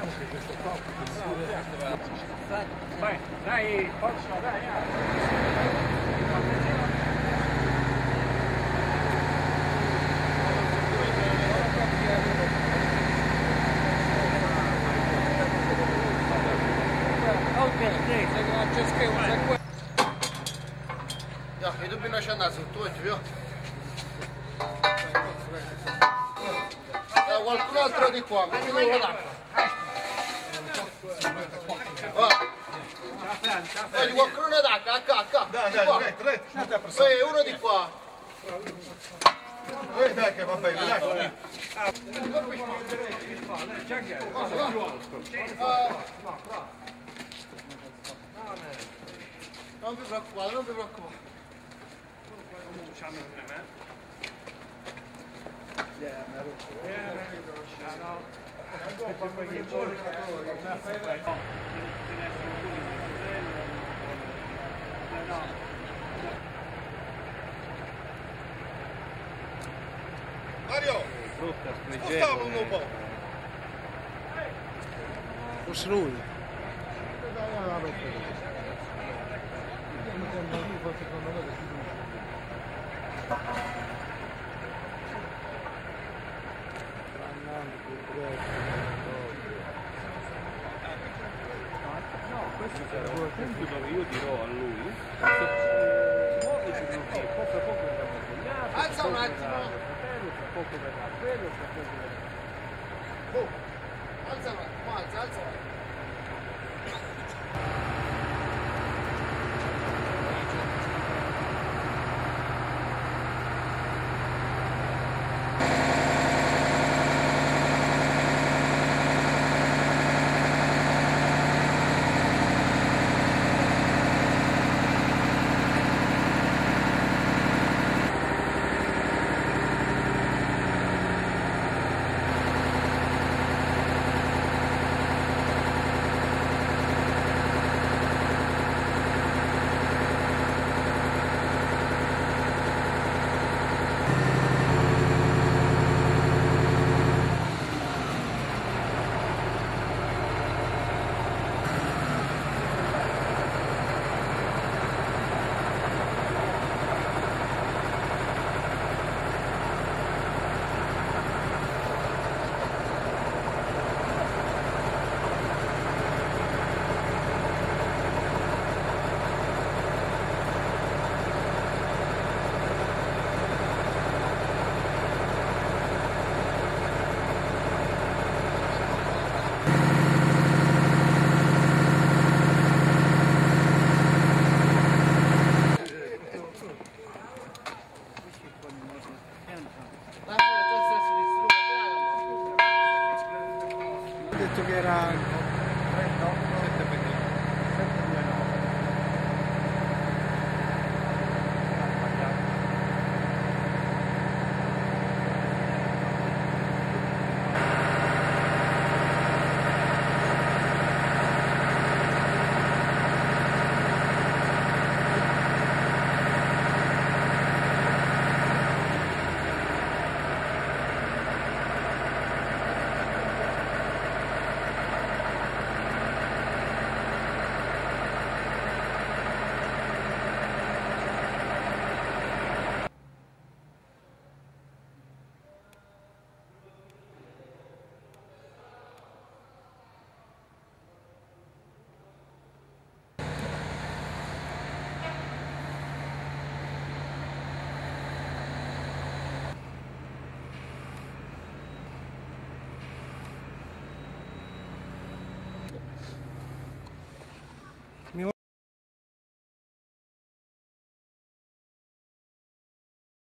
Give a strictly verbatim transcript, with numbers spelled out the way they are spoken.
Vai, dai, forza, dai. Ja, che dobbiamo lasciare andare su tu, via. Eh, qualcun altro di qua, mi vengo l'acqua. Vedi qualcuno d'acqua, acca, acca. Dai, dai, dai, dai, dai. Uno di qua. Eh, dai, che va bene, dai. Non vi preoccupate, non vi preoccupate. Mario, spostiamo un po'. Forse lui. Questo sarà un punto dove io dirò a lui muoviti così, poco a poco verrà svegliato, Alza un attimo, fratello, tra poco verrà quello, tra poco verrà. alza un attimo, alza, alza.